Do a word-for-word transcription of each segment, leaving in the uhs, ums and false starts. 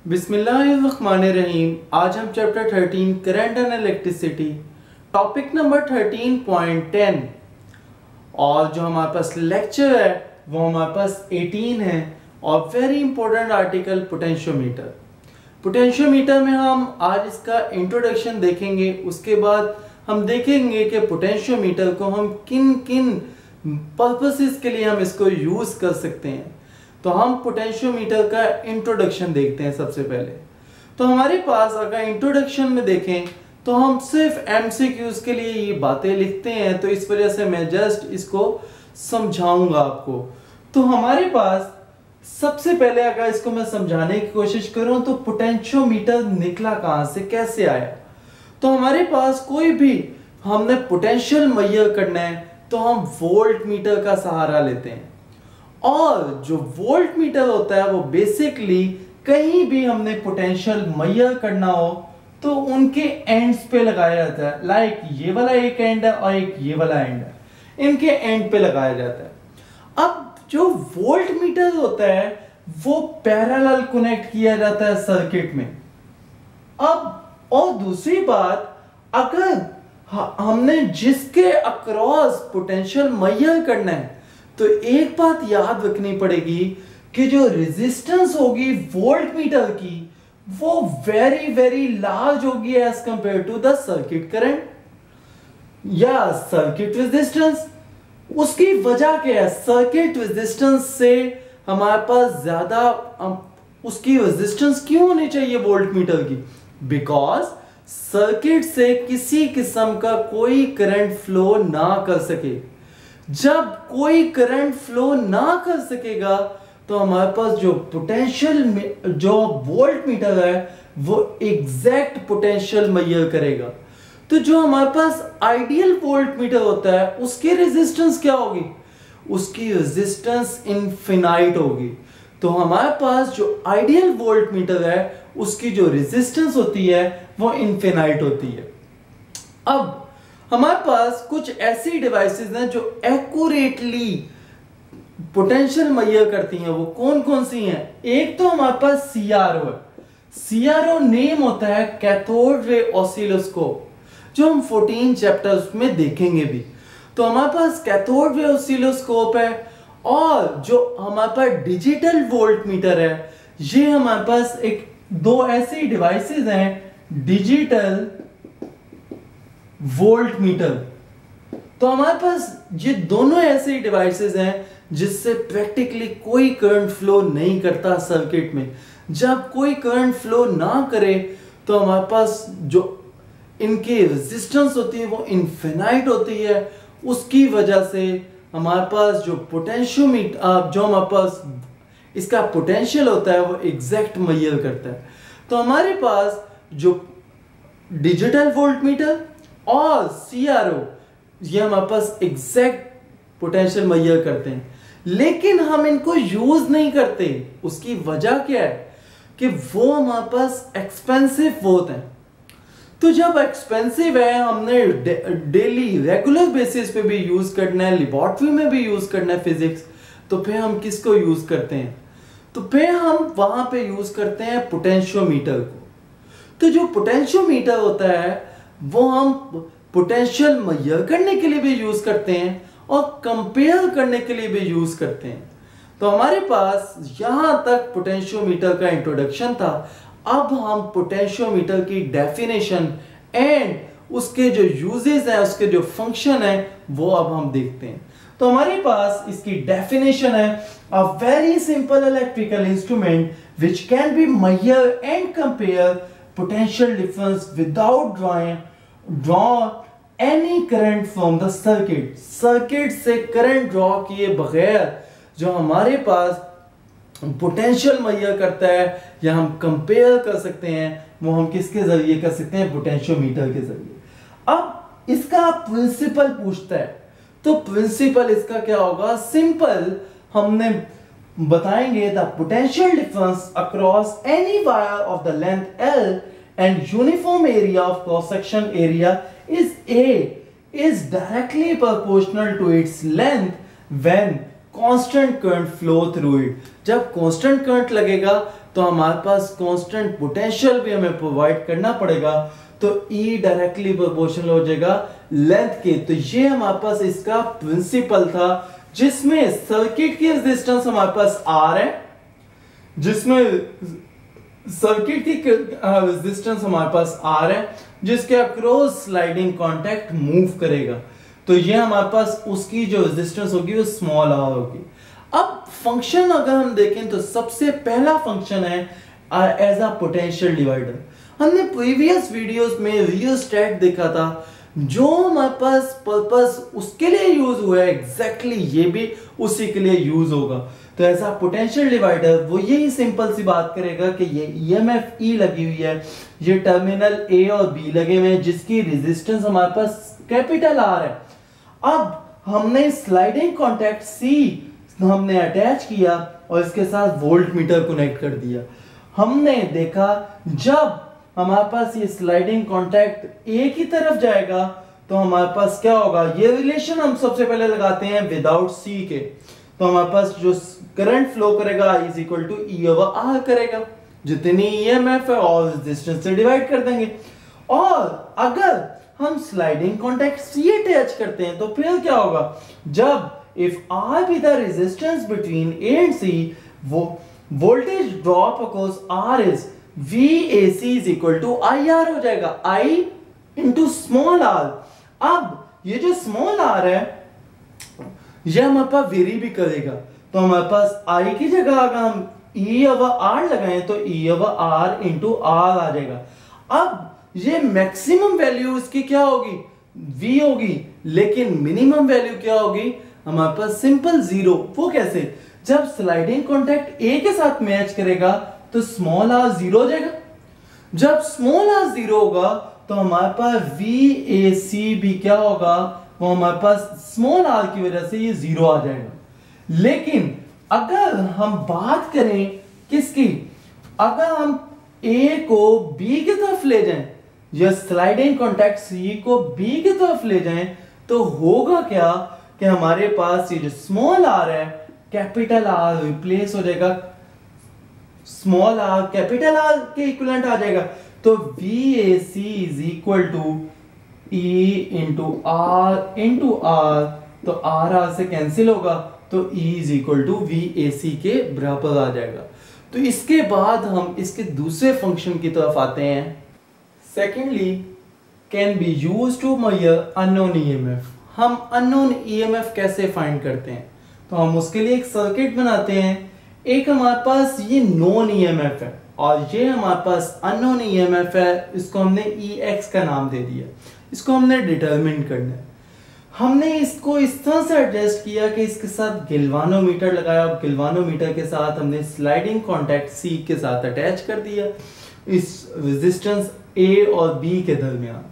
बिस्मिल्लाहिर्रहमानिर्रहीम। आज हम chapter thirteen current and electricity topic number thirteen point ten और जो हमारे पास लेक्चर है वो हमारे पास एटीन है और very important article potentiometer. Potentiometer में हम आज इसका इंट्रोडक्शन देखेंगे, उसके बाद हम देखेंगे कि पोटेंशियोमीटर को हम किन किन पर्पसेस के लिए हम इसको यूज़ कर सकते हैं। तो हम पोटेंशियोमीटर का इंट्रोडक्शन देखते हैं सबसे पहले। तो हमारे पास अगर इंट्रोडक्शन में देखें तो हम सिर्फ एमसीक्यूज के लिए ये बातें लिखते हैं, तो इस वजह से मैं जस्ट इसको समझाऊंगा आपको। तो हमारे पास सबसे पहले अगर इसको मैं समझाने की कोशिश करूं तो पोटेंशियोमीटर निकला कहां से, कैसे आया। तो हमारे पास कोई भी हमने पोटेंशियल मेजर करना है तो हम वोल्ट मीटर का सहारा लेते हैं, और जो वोल्ट मीटर होता है वो बेसिकली कहीं भी हमने पोटेंशियल मेजर करना हो तो उनके एंड्स पे लगाया जाता है। लाइक ये वाला एक एंड है और एक ये वाला एंड है, इनके एंड पे लगाया जाता है। अब जो वोल्ट मीटर होता है वो पैरेलल कनेक्ट किया जाता है सर्किट में। अब और दूसरी बात, अगर हमने जिसके अक्रॉस पोटेंशियल मेजर करना है तो एक बात याद रखनी पड़ेगी कि जो रेजिस्टेंस होगी वोल्ट मीटर की वो वेरी वेरी लार्ज होगी as compare to the circuit current या सर्किट रेजिस्टेंस। उसकी वजह क्या है, सर्किट रेजिस्टेंस से हमारे पास ज्यादा उसकी रेजिस्टेंस क्यों होनी चाहिए वोल्ट मीटर की, बिकॉज सर्किट से किसी किस्म का कोई करंट फ्लो ना कर सके। जब कोई करंट फ्लो ना कर सकेगा तो हमारे पास जो पोटेंशियल जो वोल्ट मीटर है वो एग्जैक्ट पोटेंशियल मेजर करेगा। तो जो हमारे पास आइडियल वोल्ट मीटर होता है उसकी रेजिस्टेंस क्या होगी, उसकी रेजिस्टेंस इनफिनाइट होगी। तो हमारे पास जो आइडियल वोल्ट मीटर है उसकी जो रेजिस्टेंस होती है वो इनफिनाइट होती है। अब हमारे पास कुछ ऐसी डिवाइसेस हैं जो एक्यूरेटली पोटेंशियल मेजर करती हैं। वो कौन कौन सी हैं? एक तो हमारे पास सीआरओ है। सीआरओ नेम होता है कैथोड रे ऑसिलोस्कोप, जो हम फोर्टीन चैप्टर्स में देखेंगे भी। तो हमारे पास कैथोड रे ऑसिलोस्कोप है, और जो हमारे पास डिजिटल वोल्ट मीटर है, ये हमारे पास एक दो ऐसी डिवाइसेस हैं, डिजिटल वोल्ट मीटर। तो हमारे पास ये दोनों ऐसे डिवाइसेस हैं जिससे प्रैक्टिकली कोई करंट फ्लो नहीं करता सर्किट में। जब कोई करंट फ्लो ना करे तो हमारे पास जो इनकी रेजिस्टेंस होती है वो इनफिनाइट होती है। उसकी वजह से हमारे पास जो पोटेंशियोमीटर जो हमारे पास इसका पोटेंशियल होता है वो एग्जैक्ट मेजर करता है। तो हमारे पास जो डिजिटल वोल्ट मीटर और सीआरओ ये हमारे पास एग्जैक्ट पोटेंशियल मेजर करते हैं, लेकिन हम इनको यूज नहीं करते। उसकी वजह क्या है कि वो हमारे पास एक्सपेंसिव बहुत है। तो जब एक्सपेंसिव है, हमने डेली रेगुलर बेसिस पे भी यूज करना है, लेबोरेटरी में भी यूज करना है फिजिक्स, तो फिर हम किसको यूज करते हैं? तो फिर हम वहां पे यूज करते हैं पोटेंशियोमीटर को। तो जो पोटेंशियोमीटर होता है वो हम पोटेंशियल मेजर करने के लिए भी यूज करते हैं और कंपेयर करने के लिए भी यूज करते हैं। तो हमारे पास यहां तक पोटेंशियोमीटर का इंट्रोडक्शन था। अब हम पोटेंशियोमीटर की डेफिनेशन एंड उसके जो यूजेस हैं, उसके जो फंक्शन है, वो अब हम देखते हैं। तो हमारे पास इसकी डेफिनेशन है, a very simple electrical instrument which can be measure and compare potential difference without drawing draw any current from the circuit। Circuit से करंट ड्रॉ किए बगैर जो हमारे पास पोटेंशियल मेजर करता है या हम कंपेयर कर सकते हैं, वो हम किसके जरिए कर सकते हैं? पोटेंशियोमीटर के जरिए। अब इसका प्रिंसिपल पूछता है, तो प्रिंसिपल इसका क्या होगा? सिंपल हमने बताएंगे the potential difference across any wire of the length L and uniform area of cross section area is A is directly proportional to its length when constant current flow through it। जब constant current लगेगा तो हमारे पास constant potential भी हमें provide करना पड़ेगा, तो E directly proportional हो जाएगा लेंथ के। तो ये हमारे पास इसका प्रिंसिपल था, जिसमें सर्किट की रेजिस्टेंस हमारे पास R है, जिसमें सर्किट की रेजिस्टेंस हमारे पास R है, जिसके अक्रॉस स्लाइडिंग कॉन्टैक्ट मूव करेगा। तो ये हमारे पास उसकी जो रेजिस्टेंस होगी वो स्मॉल r होगी। अब फंक्शन अगर हम देखें तो सबसे पहला फंक्शन है एज अ पोटेंशियल डिवाइडर। हमने प्रीवियस वीडियोस में रियोस्टेट देखा था, जो हमारे पास पर्पस उसके लिए यूज हुआ है एग्जैक्टली ये भी उसी के लिए यूज होगा। तो ऐसा पोटेंशियल डिवाइडर वो यही सिंपल सी बात करेगा कि ये ई एम एफ ई लगी हुई है, ये टर्मिनल ए और बी लगे हुए हैं, जिसकी रेजिस्टेंस हमारे पास कैपिटल आर है। अब हमने स्लाइडिंग कॉन्टैक्ट सी हमने अटैच किया और इसके साथ वोल्ट मीटर कनेक्ट कर दिया। हमने देखा जब हमारे पास ये स्लाइडिंग कॉन्टैक्ट ए की तरफ जाएगा तो हमारे पास क्या होगा, ये रिलेशन हम सबसे पहले लगाते हैं विदाउट सी के। तो हमारे पास जो करंट फ्लो करेगा I is equal to E over R करेगा, जितनी ई एम एफ है और रेजिस्टेंस से डिवाइड कर देंगे। और अगर हम स्लाइडिंग कॉन्टैक्ट सी अटैच करते हैं तो फिर क्या होगा, जब if R be the resistance between A and C, वो voltage drop across R is V A C is equal to I R हो जाएगा, I into small r। अब ये जो स्मॉल r है ये हमारे पास वेरी भी करेगा, तो हमारे पास I की जगह अगर हम E over R लगाएं तो E over R into R आ जाएगा। अब ये मैक्सिमम वैल्यू इसकी क्या होगी, V होगी, लेकिन मिनिमम वैल्यू क्या होगी हमारे पास सिंपल जीरो। वो कैसे, जब स्लाइडिंग कॉन्टैक्ट A के साथ मैच करेगा तो स्मॉल r जीरो हो जाएगा। जब स्मॉल r जीरो होगा तो हमारे पास V A C भी क्या होगा, वो हमारे पास स्मॉल r की वजह से ये जीरो आ जाएगा। लेकिन अगर हम बात करें किसकी, अगर हम A को B की तरफ ले जाएं या स्लाइडिंग कॉन्टैक्ट C को B की तरफ ले जाएं तो होगा क्या कि हमारे पास ये जो स्मॉल r है कैपिटल R रिप्लेस हो जाएगा स्मॉल r कैपिटल R के इक्विवेलेंट आ जाएगा। तो V A C is equal to E into R into R, तो R R से कैंसिल होगा तो E is equal to V A C के बराबर आ जाएगा। तो इसके बाद हम इसके दूसरे फंक्शन की तरफ आते हैं। Secondly can be use to measure unknown E M F। हम अननोन E M F कैसे फाइंड करते हैं, तो हम उसके लिए एक सर्किट बनाते हैं। एक हमारे पास ये नॉन E M F है और ये हमारे पास अननोन E M F है, इसको हमने E X का नाम दे दिया। इसको हमने डिटरमिन करना है। हमने इसको इस तरह से एडजस्ट किया कि इसके साथ गिल्वानोमीटर लगाया और गिल्वानोमीटर के साथ हमने स्लाइडिंग कॉन्टैक्ट C के साथ अटैच कर दिया इस रेजिस्टेंस A और B के दरमियान।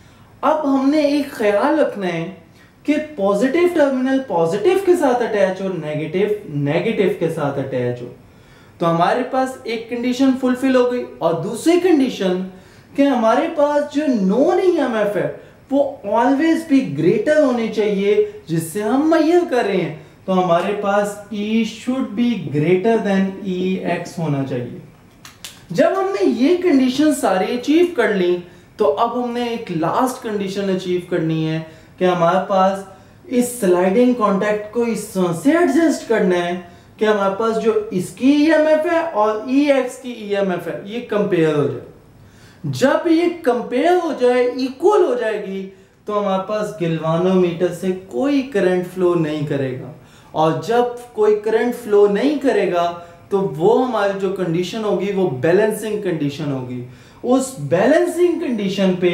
अब हमने एक ख्याल रखना है कि पॉजिटिव टर्मिनल पॉजिटिव के साथ अटैच हो, नेगेटिव नेगेटिव के साथ अटैच हो। तो हमारे पास एक कंडीशन फुलफिल हो गई और दूसरी कंडीशन कि हमारे पास जो नॉन E M F है वो ऑलवेज भी ग्रेटर होनी चाहिए जिससे हम मेजर कर रहे हैं। तो हमारे पास E should be greater than E X होना चाहिए। जब हमने ये कंडीशन सारी अचीव कर ली तो अब हमने एक लास्ट कंडीशन अचीव करनी है कि हमारे पास इस स्लाइडिंग कॉन्टैक्ट को इस तरह से एडजस्ट करना है कि हमारे पास जो इसकी E M F है और E X की E M F है ये कंपेयर हो जाए। जब ये कंपेयर हो जाए, इक्वल हो जाएगी, तो हमारे पास गिल्वानोमीटर से कोई करंट फ्लो नहीं करेगा। और जब कोई करंट फ्लो नहीं करेगा तो वो हमारी जो कंडीशन होगी वो बैलेंसिंग कंडीशन होगी। उस बैलेंसिंग कंडीशन पे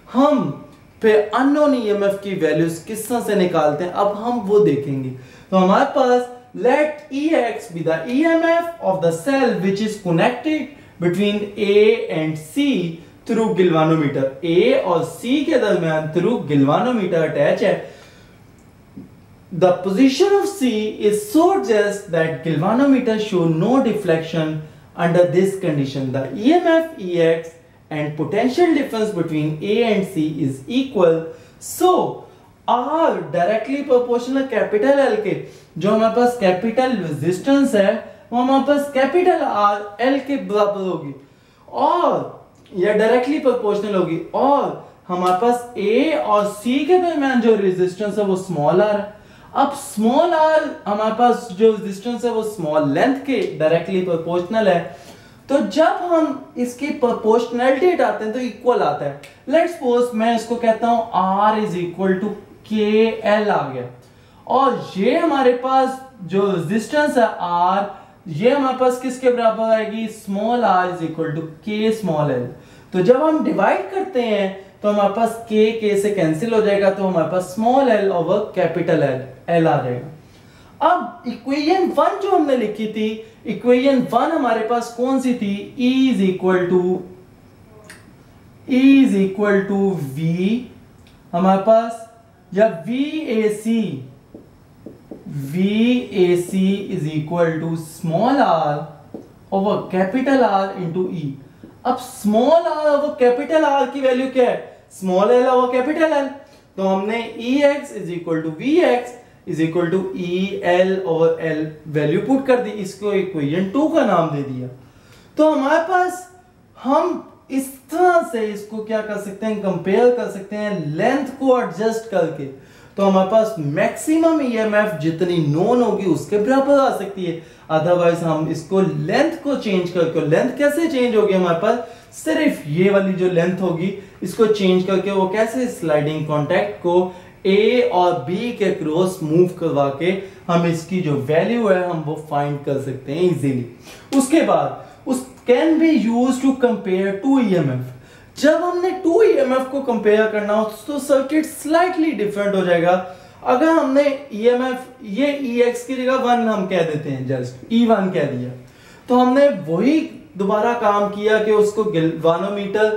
हम फिर अननोन E M F की वैल्यूज किस तरह से निकालते हैं अब हम वो देखेंगे। तो हमारे पास let E X be the E M F of the cell which is connected between A and C through galvanometer। A और C के दरमियान through galvanometer attach है। The position of C is so just that galvanometer show no deflection under this condition. The E M F E X and potential difference between A and C is equal. So R directly proportional capital L के जो हमारे पास capital resistance है वो हमारे पास capital R L के बराबर होगी और या डायरेक्टली प्रोपोर्शनल होगी, और हमारे पास ए और सी के दरमियान जो रेजिस्टेंस है वो स्मॉल आर है। अब स्मॉल आर हमारे पास जो रेजिस्टेंस है वो स्मॉल लेंथ के डायरेक्टली प्रोपोर्शनल है, तो जब हम इसकी प्रोपोर्शनैलिटी हटाते हैं तो इक्वल आता है। लेट्स सपोज मैं इसको कहता हूं R is equal to K L आ गया, और ये हमारे पास जो रेजिस्टेंस है R, ये हमारे पास किसके बराबर आएगी, small r is equal to K small l। तो जब हम डिवाइड करते हैं तो हमारे पास k k से कैंसिल हो जाएगा, तो हमारे पास small l over capital L l आ जाएगा। अब इक्वेशन वन जो हमने लिखी थी, इक्वेशन वन हमारे पास कौन सी थी, E is equal to E is equal to V हमारे पास, या V A C V A C is equal to small r over capital R into E। अब small r over capital R की value क्या है, small l over capital L, तो हमने Ex is equal to Vx is equal to E L over L value put कर दी, इसको equation two का नाम दे दिया। तो हमारे पास हम इस तरह से इसको क्या कर सकते हैं, कंपेयर कर सकते हैं लेंथ को एडजस्ट करके। तो हमारे पास मैक्सिमम ईएमएफ जितनी नोन होगी उसके बराबर आ सकती है, अदरवाइज हम इसको लेंथ को चेंज करके, लेंथ कैसे चेंज होगी हमारे पास, सिर्फ ये वाली जो लेंथ होगी इसको चेंज करके, वो कैसे, स्लाइडिंग कॉन्टैक्ट को A और B के क्रॉस मूव करवा के हम इसकी जो वैल्यू है हम वो फाइंड कर सकते हैं इजीली। उसके बाद उस can be used to compare two EMF. जब हमने टू ईएमएफ को कंपेयर करना हो तो सर्किट स्लाइटली डिफरेंट हो जाएगा। अगर हमने ईएमएफ ये Ex की जगह वन हम कह देते हैं, जस्ट ई वन कह दिया, तो हमने वही दोबारा काम किया कि उसको गैल्वानोमीटर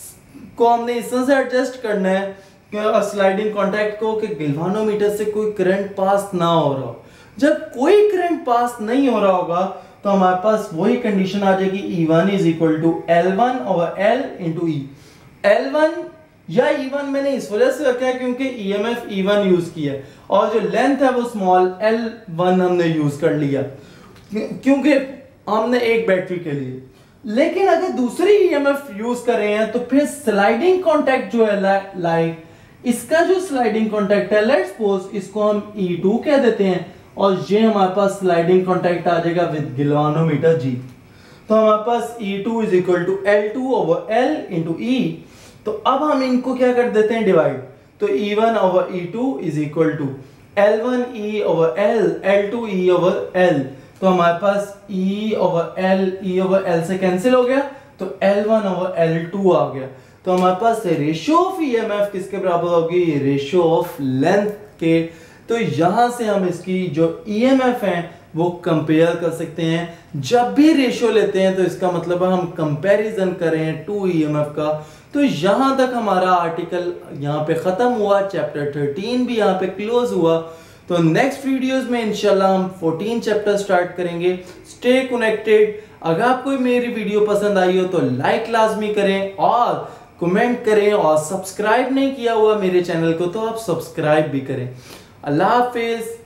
को हमने इस तरह से एडजस्ट करना है स्लाइडिंग कॉन्टैक्ट को कि गैल्वानोमीटर से कोई करंट पास ना हो रहा हो। जब कोई करंट पास नहीं हो रहा होगा तो हमारे पास वही कंडीशन आ जाएगी, E one is equal to L one over L into E. L one या ई वन मैंने इस वजह से रखा है क्योंकि ईएमएफ ई वन यूज किया है और जो लेंथ है वो स्मॉल एल वन हमने यूज कर लिया क्योंकि हमने एक बैटरी के लिए। लेकिन अगर दूसरी ईएमएफ यूज कर रहे हैं तो फिर स्लाइडिंग कॉन्टैक्ट जो है लाइक इसका जो स्लाइडिंग कॉन्टैक्ट है, लेट्स सपोज इसको हम ई टू कह देते हैं और ये हमारे पास स्लाइडिंग कॉन्टैक्ट आ जाएगा विद गैल्वानोमीटर G। तो हमारे पास E two is equal to L two over L into E. तो अब हम इनको क्या कर देते हैं, डिवाइड। तो E one over E two is equal to L one E over L, L two E over L. तो हमारे पास E over L, E over L से कैंसिल हो गया, तो L one over L two आ गया। तो हमारे पास रेशियो ऑफ ईएमएफ किसके बराबर होगी, रेशियो ऑफ लेंथ के। तो यहां से हम इसकी जो ईएमएफ है वो कंपेयर कर सकते हैं। जब भी रेशियो लेते हैं तो इसका मतलब है हम कंपैरिजन करें टू ईएमएफ का। तो यहां तक हमारा आर्टिकल यहाँ पे खत्म हुआ, चैप्टर थर्टीन भी यहाँ पे क्लोज हुआ। तो नेक्स्ट वीडियोस में इंशाल्लाह हम फोर्टीन चैप्टर स्टार्ट करेंगे। Stay connected. अगर आपको मेरी वीडियो पसंद आई हो तो लाइक लाजमी करें और कमेंट करें, और सब्सक्राइब नहीं किया हुआ मेरे चैनल को तो आप सब्सक्राइब भी करें। अल्लाह हाफिज।